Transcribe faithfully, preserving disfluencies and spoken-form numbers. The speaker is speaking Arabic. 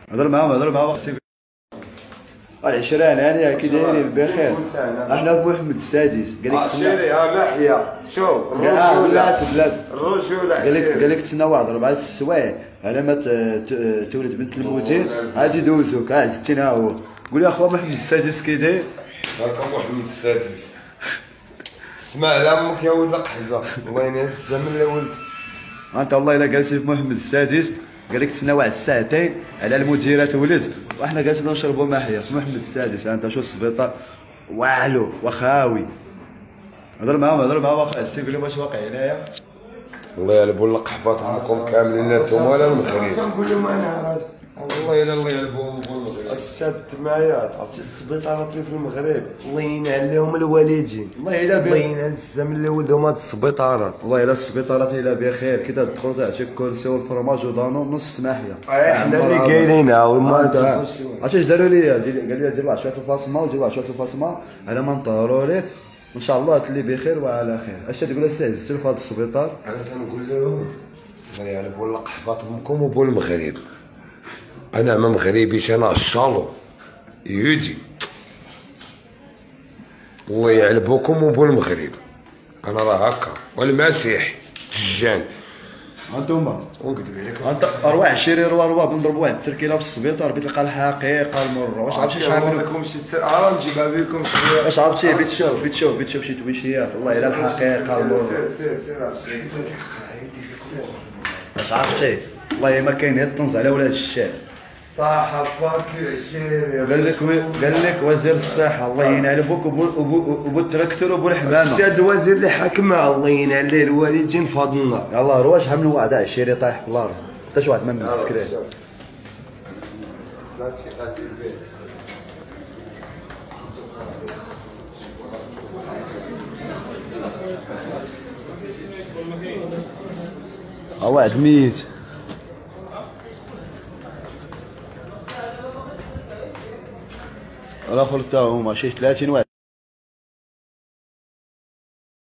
هضر معاهم هضر معاهم اختي العشرين هانيه كي دايرين بخير. احنا في محمد السادس قال لك عشيري ها محيا شوف الرجوله بلاتي بلاتي الرجوله قال لك قال لك تسنى واحد اربعه السوايع على ما تولد بنت المدير غادي يدوزوك. ها زدتينا ها هو قول يا اخويا محمد السادس كي داير هاكا محمد السادس. اسمع على امك يا ولد القحبه الله ينعس الزمن يا ولد. انت والله الا جالسين في محمد السادس قال لك تسنى واحد الساعتين على المديره تولد وحنا جالسين نشربوا محيا في محمد السادس. انت شو السبيطار والو وخاوي. هضر معاهم هضر معاهم اخا تقول لهم واش واقع هنايا. الله يلبوا القحبات امكم كاملين انتم ولا المغرب. نقول لهم انا راجل والله الا الله يلبوهم المغرب. الساد معايا عرفتي السبيطارات اللي في المغرب الله ينعل لهم الوالدين. والله الا الله ينعل الزمن اللي ولدهم هاد السبيطارات. والله الا السبيطارات الا بخير كي تدخل تعطيك كرسي والفرماج ودانون نص محيا. احنا اللي كاينينها وما عرفتي اش داروا لي؟ قالوا لي دير واحد شويه الفاصمه ودير واحد شويه الفاصمه على ما نطهروا لك ان شاء الله تلي بخير وعلى خير. اش تقول استاذ زدتوا في هذا السبيطار؟ انا كنقول لهم الله يعلبوا القحبات امكم وبو المغرب. انا ما مغربيش انا الشالو يودي الله يعلبوكم وبو المغرب. انا راه هكا والمسيح تجان هانتوما ونكذب عليك انت ارواح الشرير وارواح بنضرب واحد التركيله في السبيطار بتلقى الحقيقه المره. واش عرفتي شحال من لكم شي اه نجيبها بكم شويه. واش عرفتي بيت تشوف بيت تشوف بيت تشوف شي تويشيات والله الا الحقيقه المره. سير سير سير واش عرفتي والله ما كاين غير الطنز على ولاد الشارع. صح فاكي عشيري قال لك قال لك وزير الصحه الله ينعل بوك وبو التراكتور وبو الحمامه. شاد الوزير اللي حكمه الله ينعل ليه الوالدين في هذا النهار. يلاه رواش شحال من واحد عشيري طايح في الارض حتى شي واحد ما مسكريه. ها واحد ميت. الاخر تا هما شي ثلاثين واحد.